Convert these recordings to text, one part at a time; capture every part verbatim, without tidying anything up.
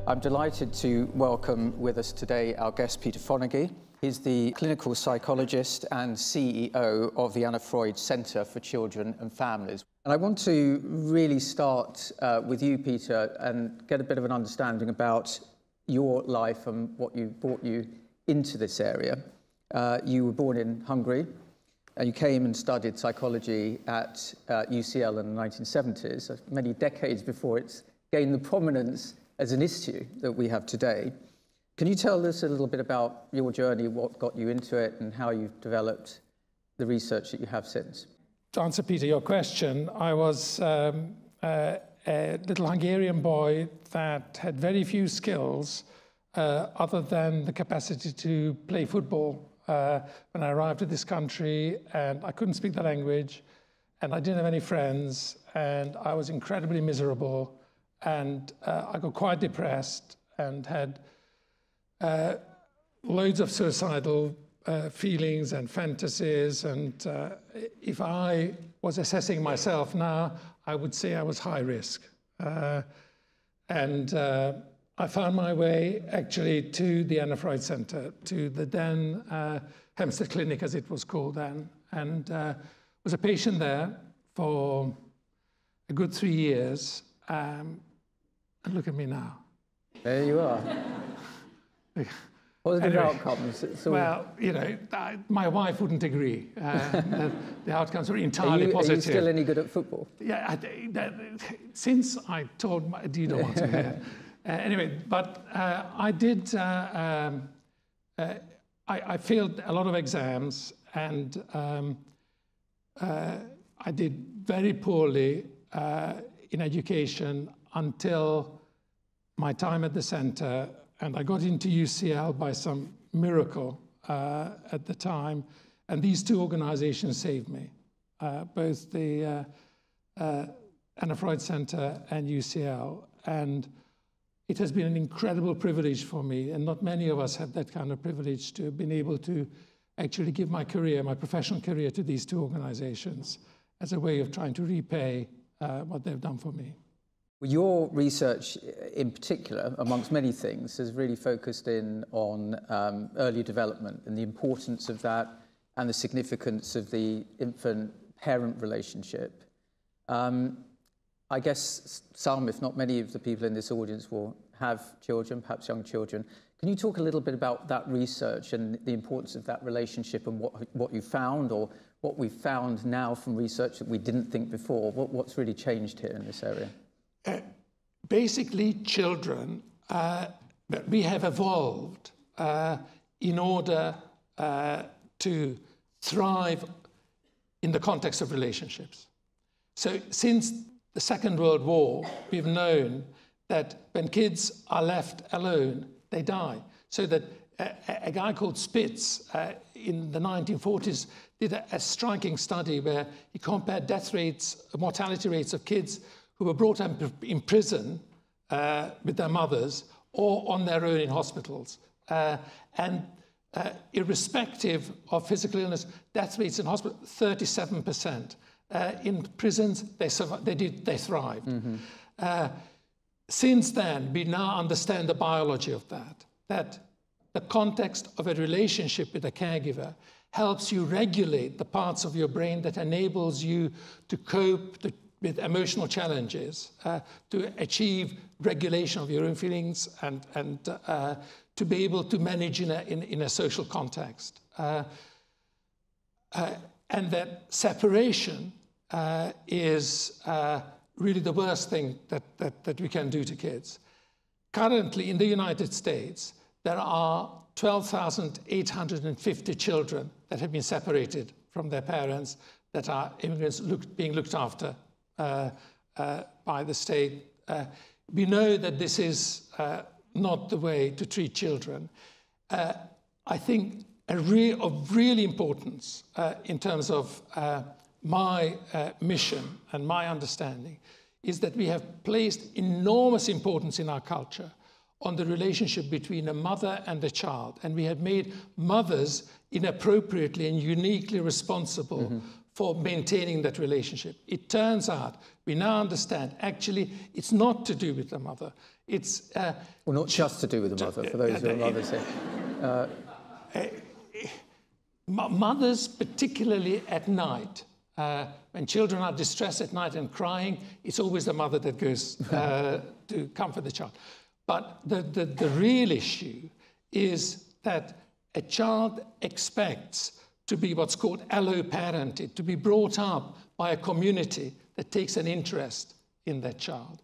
I'm delighted to welcome with us today our guest, Peter Fonagy. He's the clinical psychologist and C E O of the Anna Freud Centre for Children and Families. And I want to really start uh, with you, Peter, and get a bit of an understanding about your life and what you brought you into this area. Uh, you were born in Hungary, and you came and studied psychology at uh, U C L in the nineteen seventies, many decades before it's gained the prominence as an issue that we have today. Can you tell us a little bit about your journey, what got you into it, and how you've developed the research that you have since? To answer, Peter, your question, I was um, uh, a little Hungarian boy that had very few skills uh, other than the capacity to play football uh, when I arrived at this country, and I couldn't speak the language, and I didn't have any friends, and I was incredibly miserable, and uh, I got quite depressed and had Uh, loads of suicidal uh, feelings and fantasies, and uh, if I was assessing myself now, I would say I was high risk. Uh, and uh, I found my way actually to the Anna Freud Centre, to the then uh, Hempstead Clinic, as it was called then, and uh, was a patient there for a good three years. Um, and look at me now. There you are. Positive anyway, outcomes. So well, you know, I, my wife wouldn't agree. Uh, the, the outcomes were entirely are you, positive. Are you still any good at football? Yeah, I, that, since I told my, do you don't want to hear? Uh, anyway, but uh, I did, uh, um, uh, I, I failed a lot of exams, and um, uh, I did very poorly uh, in education until my time at the centre. And I got into U C L by some miracle uh, at the time. And these two organizations saved me, uh, both the uh, uh, Anna Freud Centre and U C L. And it has been an incredible privilege for me. And not many of us have that kind of privilege to have been able to actually give my career, my professional career, to these two organizations as a way of trying to repay uh, what they've done for me. Your research in particular, amongst many things, has really focused in on um, early development and the importance of that and the significance of the infant-parent relationship. Um, I guess some, if not many of the people in this audience will have children, perhaps young children. Can you talk a little bit about that research and the importance of that relationship and what, what you found, or what we've found now from research that we didn't think before? What, what's really changed here in this area? Uh, basically, children, uh, we have evolved uh, in order uh, to thrive in the context of relationships. So since the Second World War, we've known that when kids are left alone, they die. So that a, a guy called Spitz uh, in the nineteen forties did a, a striking study where he compared death rates, mortality rates of kids who were brought up in prison uh, with their mothers or on their own in hospitals. Uh, and uh, irrespective of physical illness, death rates in hospital, thirty-seven percent. Uh, in prisons, they, survived, they, did, they thrived. Mm-hmm. uh, since then, we now understand the biology of that, that the context of a relationship with a caregiver helps you regulate the parts of your brain that enables you to cope, to with emotional challenges, uh, to achieve regulation of your own feelings and, and uh, to be able to manage in a, in, in a social context. Uh, uh, and that separation uh, is uh, really the worst thing that, that, that we can do to kids. Currently, in the United States, there are twelve thousand eight hundred fifty children that have been separated from their parents that are immigrants look, being looked after Uh, uh, by the state. Uh, we know that this is uh, not the way to treat children. Uh, I think a re of real importance uh, in terms of uh, my uh, mission and my understanding is that we have placed enormous importance in our culture on the relationship between a mother and a child. And we have made mothers inappropriately and uniquely responsible mm-hmm. for maintaining that relationship. It turns out, we now understand, actually, it's not to do with the mother. it's... Uh, well, not just to do with the mother, for those who are mothers here. Uh, mothers, particularly at night, uh, when children are distressed at night and crying, it's always the mother that goes uh, to comfort the child. But the, the, the real issue is that a child expects to be what's called alloparented, to be brought up by a community that takes an interest in that child.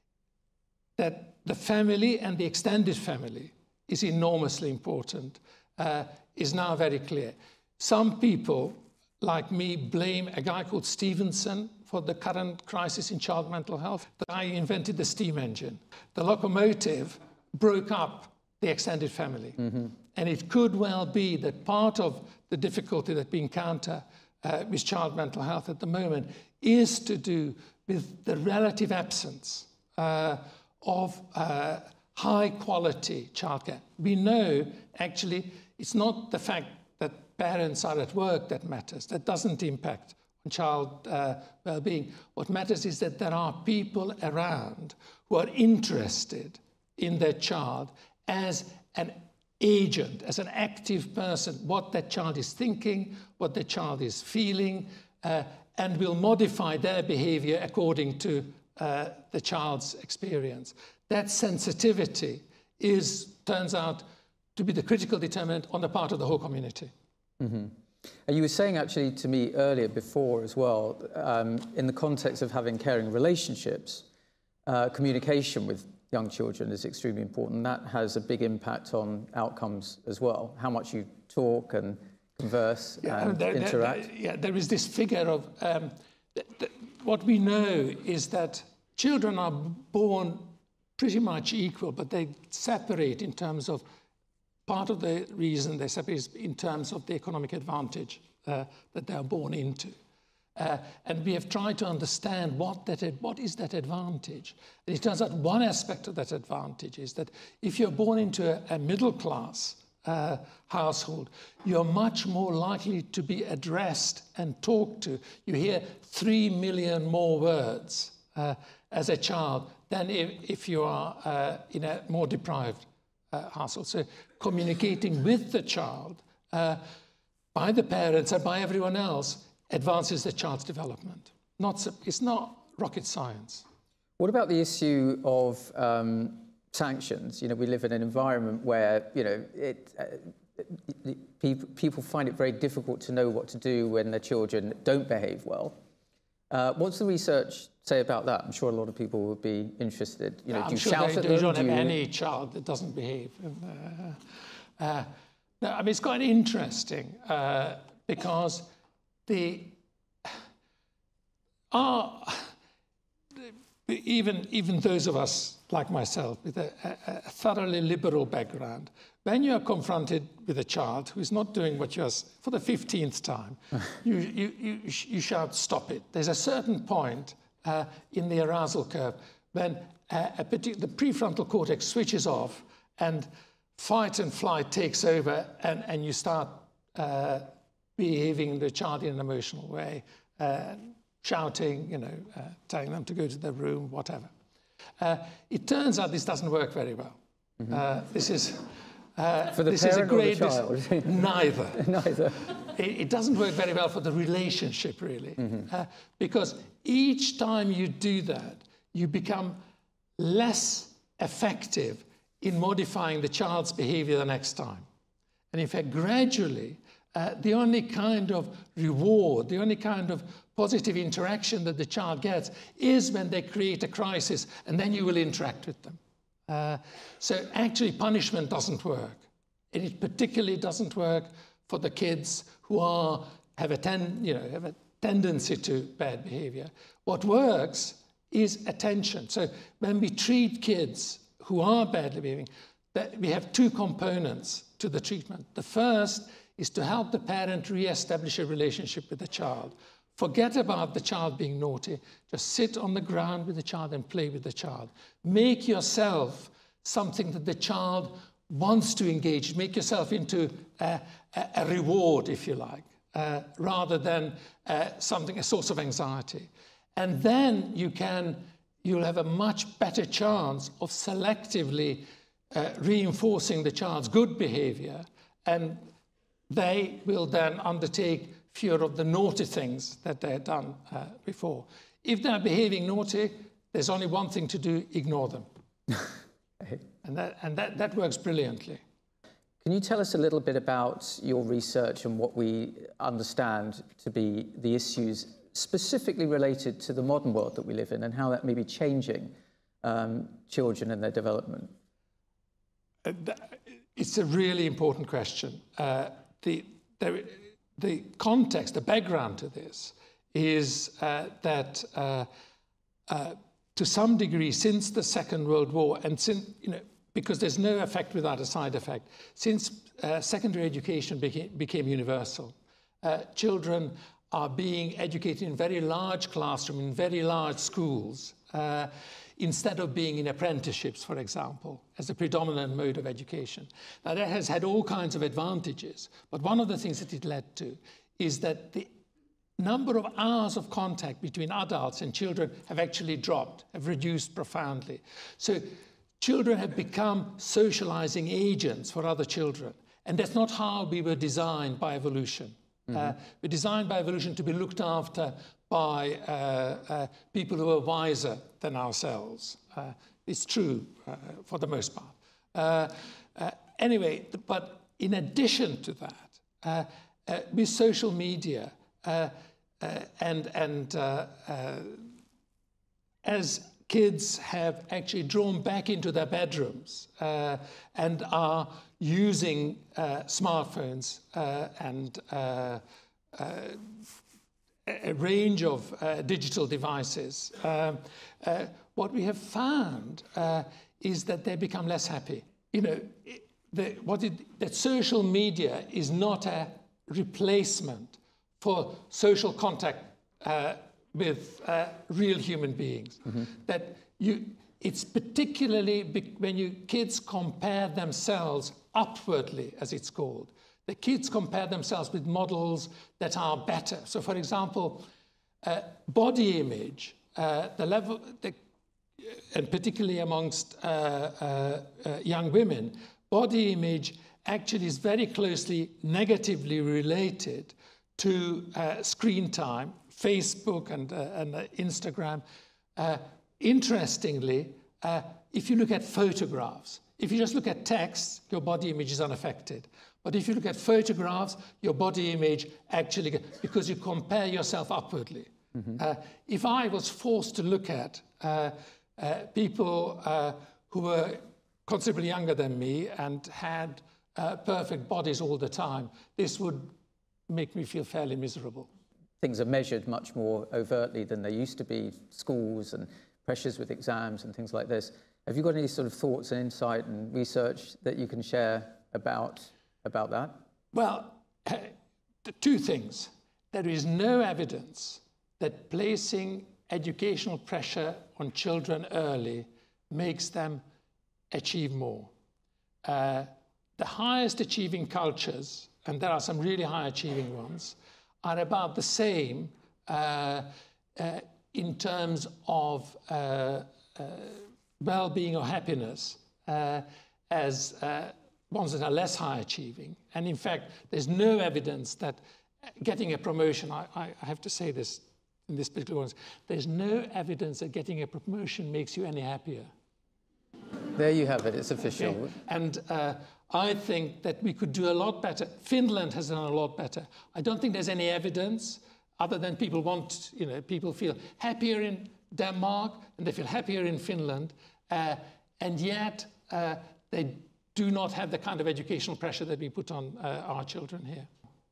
That the family and the extended family is enormously important, uh, is now very clear. Some people, like me, blame a guy called Stevenson for the current crisis in child mental health. The guy invented the steam engine. The locomotive broke up the extended family. Mm-hmm. And it could well be that part of the difficulty that we encounter uh, with child mental health at the moment is to do with the relative absence uh, of uh, high-quality childcare. We know, actually, it's not the fact that parents are at work that matters. That doesn't impact on child uh, well-being. What matters is that there are people around who are interested in their child as an agent, as an active person, what that child is thinking, what the child is feeling, uh, and will modify their behavior according to uh, the child's experience. That sensitivity is, turns out, to be the critical determinant on the part of the whole community. Mm-hmm. And you were saying actually to me earlier before as well, um, in the context of having caring relationships, uh, communication with young children is extremely important. That has a big impact on outcomes as well, how much you talk and converse yeah, and there, interact. There, yeah, there is this figure of, um, th th what we know is that children are born pretty much equal, but they separate in terms of, part of the reason they separate is in terms of the economic advantage uh, that they are born into. Uh, and we have tried to understand what, that, what is that advantage. And it turns out one aspect of that advantage is that if you're born into a, a middle class uh, household, you're much more likely to be addressed and talked to. You hear three million more words uh, as a child than if, if you are uh, in a more deprived uh, household. So communicating with the child uh, by the parents and by everyone else advances the child's development. Not, it's not rocket science. What about the issue of um, sanctions? You know, we live in an environment where, you know, it, uh, people, people find it very difficult to know what to do when their children don't behave well. Uh, what's the research say about that? I'm sure a lot of people would be interested. You know, I'm do you sure shout they, at they them? don't do have you... any child that doesn't behave. Uh, uh, no, I mean, it's quite interesting uh, because the are even even those of us like myself with a, a, a thoroughly liberal background, when you are confronted with a child who is not doing what you're for the fifteenth time, you, you you you shout, "Stop it!" There's a certain point uh, in the arousal curve when a, a particular, the prefrontal cortex switches off and fight and flight takes over, and and you start Uh, behaving the child in an emotional way, uh, shouting, you know, uh, telling them to go to their room, whatever. Uh, it turns out this doesn't work very well. Mm-hmm. uh, this is uh, for the this parent is a great or the child? Neither. Neither. It, it doesn't work very well for the relationship, really, mm-hmm. uh, because each time you do that, you become less effective in modifying the child's behavior the next time. And in fact, gradually, Uh, the only kind of reward, the only kind of positive interaction that the child gets is when they create a crisis, and then you will interact with them. Uh, so actually punishment doesn't work. And it particularly doesn't work for the kids who are, have, a ten, you know, have a tendency to bad behavior. What works is attention. So when we treat kids who are badly behaving, that we have two components to the treatment. The first is to help the parent re-establish a relationship with the child. Forget about the child being naughty. Just sit on the ground with the child and play with the child. Make yourself something that the child wants to engage. Make yourself into a, a, a reward, if you like, uh, rather than uh, something, a source of anxiety. And then you can you'll have a much better chance of selectively uh, reinforcing the child's good behavior, and they will then undertake fewer of the naughty things that they had done uh, before. If they're behaving naughty, there's only one thing to do: ignore them. and that, and that, that works brilliantly. Can you tell us a little bit about your research and what we understand to be the issues specifically related to the modern world that we live in, and how that may be changing um, children and their development? Uh, it's a really important question. Uh, the, the, the context, the background to this is uh, that uh, uh, to some degree, since the Second World War, and since, you know, because there's no effect without a side effect, since uh, secondary education became, became universal, uh, children are being educated in very large classrooms, in very large schools, uh, instead of being in apprenticeships, for example, as a predominant mode of education. Now, that has had all kinds of advantages, but one of the things that it led to is that the number of hours of contact between adults and children have actually dropped, have reduced profoundly. So children have become socializing agents for other children, and that's not how we were designed by evolution. Mm-hmm. uh, we're designed by evolution to be looked after by uh, uh, people who are wiser than ourselves. Uh, it's true uh, for the most part. Uh, uh, anyway, but in addition to that, uh, uh, with social media, uh, uh, and, and uh, uh, as kids have actually drawn back into their bedrooms uh, and are using uh, smartphones uh, and uh, uh, a range of uh, digital devices, uh, uh, what we have found uh, is that they become less happy. You know, the, what it, that social media is not a replacement for social contact uh, with uh, real human beings. Mm-hmm. That you, it's particularly when you kids compare themselves upwardly, as it's called. The kids compare themselves with models that are better. So, for example, uh, body image, uh, the level, the, and particularly amongst uh, uh, uh, young women, body image actually is very closely negatively related to uh, screen time, Facebook and, uh, and uh, Instagram. Uh, interestingly, uh, if you look at photographs, if you just look at text, your body image is unaffected. But if you look at photographs, your body image actually, because you compare yourself upwardly. Mm-hmm. uh, if I was forced to look at uh, uh, people uh, who were considerably younger than me and had uh, perfect bodies all the time, this would make me feel fairly miserable. Things are measured much more overtly than they used to be, schools and pressures with exams and things like this. Have you got any sort of thoughts and insight and research that you can share about, about that? Well, uh, two things. There is no evidence that placing educational pressure on children early makes them achieve more. Uh, the highest achieving cultures, and there are some really high achieving ones, are about the same uh, uh, in terms of uh, uh, well-being or happiness uh, as uh, ones that are less high achieving. And in fact, there's no evidence that getting a promotion, I, I have to say this in this particular one, there's no evidence that getting a promotion makes you any happier. There you have it, it's official. Okay. And uh, I think that we could do a lot better. Finland has done a lot better. I don't think there's any evidence other than people want, you know, people feel happier in Denmark and they feel happier in Finland, uh, and yet uh, they do not have the kind of educational pressure that we put on uh, our children here.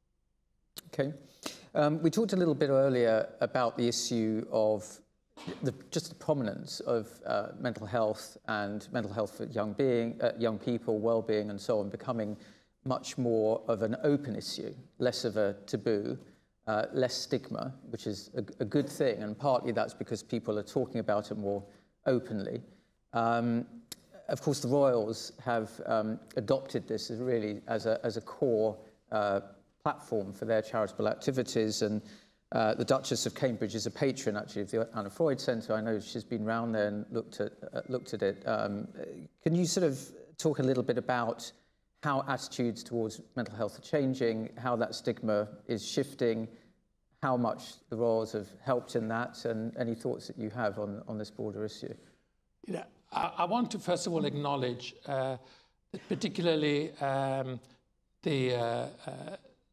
Okay. Um, we talked a little bit earlier about the issue of the, just the prominence of uh, mental health and mental health for young, being, uh, young people, well-being and so on, becoming much more of an open issue, less of a taboo, uh, less stigma, which is a, a good thing, and partly that's because people are talking about it more openly. Um, of course, the Royals have um, adopted this as really as a, as a core uh, platform for their charitable activities, and Uh, the Duchess of Cambridge is a patron, actually, of the Anna Freud Centre. I know she's been round there and looked at, uh, looked at it. Um, can you sort of talk a little bit about how attitudes towards mental health are changing, how that stigma is shifting, how much the royals have helped in that, and any thoughts that you have on, on this broader issue? You know, I, I want to first of all acknowledge uh, that particularly um, the uh, uh,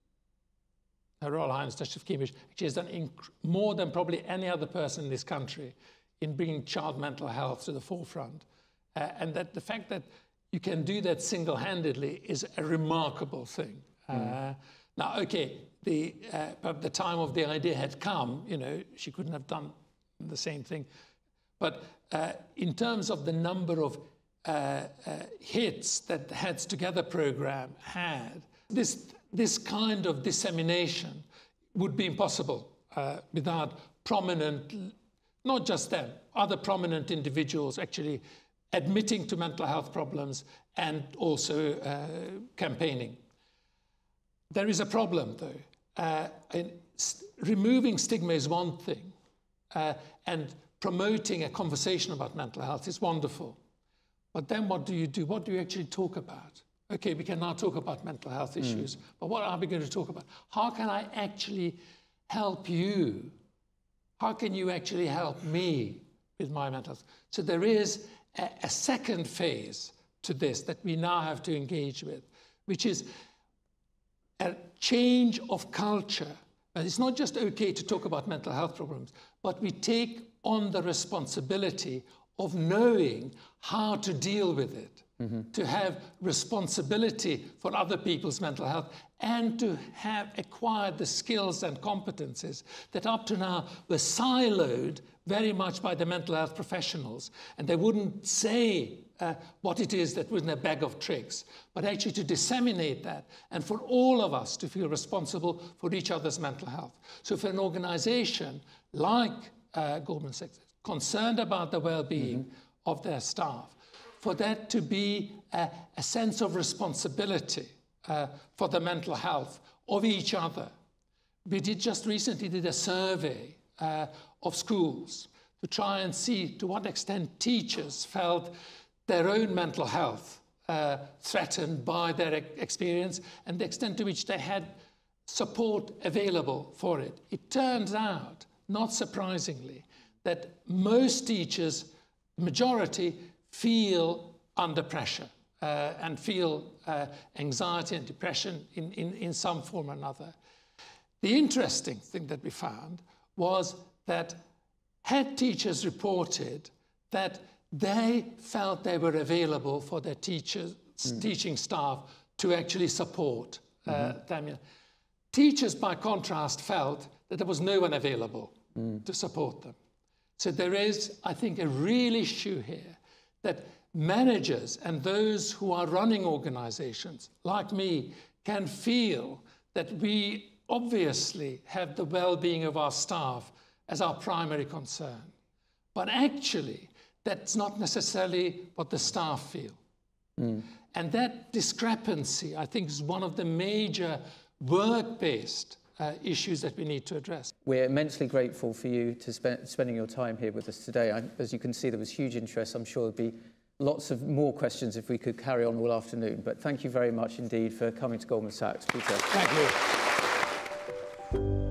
Her Royal Highness Duchess of Cambridge actually has done inc more than probably any other person in this country in bringing child mental health to the forefront. Uh, and that the fact that you can do that single-handedly is a remarkable thing. Mm. Uh, now, okay, the, uh, but the time of the idea had come, you know, she couldn't have done the same thing. But uh, in terms of the number of uh, uh, hits that the Heads Together program had, this, this kind of dissemination would be impossible uh, without prominent, not just them, other prominent individuals actually admitting to mental health problems and also uh, campaigning. There is a problem, though. Uh, in st removing stigma is one thing, uh, and promoting a conversation about mental health is wonderful. But then what do you do? What do you actually talk about? Okay, we can now talk about mental health issues, mm. but what are we going to talk about? How can I actually help you? How can you actually help me with my mental health? So there is a, a second phase to this that we now have to engage with, which is a change of culture. And it's not just okay to talk about mental health problems, but we take on the responsibility of knowing how to deal with it, mm-hmm. to have responsibility for other people's mental health, and to have acquired the skills and competences that up to now were siloed very much by the mental health professionals. And they wouldn't say uh, what it is that was in a bag of tricks, but actually to disseminate that and for all of us to feel responsible for each other's mental health. So for an organization like uh, Goldman Sachs, concerned about the well-being mm-hmm. of their staff, for that to be a, a sense of responsibility uh, for the mental health of each other. We did just recently did a survey uh, of schools to try and see to what extent teachers felt their own mental health uh, threatened by their experience and the extent to which they had support available for it. It turns out, not surprisingly, that most teachers, majority, feel under pressure uh, and feel uh, anxiety and depression in, in, in some form or another. The interesting thing that we found was that head teachers reported that they felt they were available for their teachers, mm. teaching staff to actually support uh, mm-hmm. them. Teachers, by contrast, felt that there was no one available mm. to support them. So there is, I think, a real issue here that managers and those who are running organizations, like me, can feel that we obviously have the well-being of our staff as our primary concern. But actually, that's not necessarily what the staff feel. Mm. And that discrepancy, I think, is one of the major work-based Uh, issues that we need to address. We're immensely grateful for you to spend spending your time here with us today. I, as you can see, there was huge interest. I'm sure there'll be lots of more questions if we could carry on all afternoon. But thank you very much indeed for coming to Goldman Sachs, Peter. Thank you.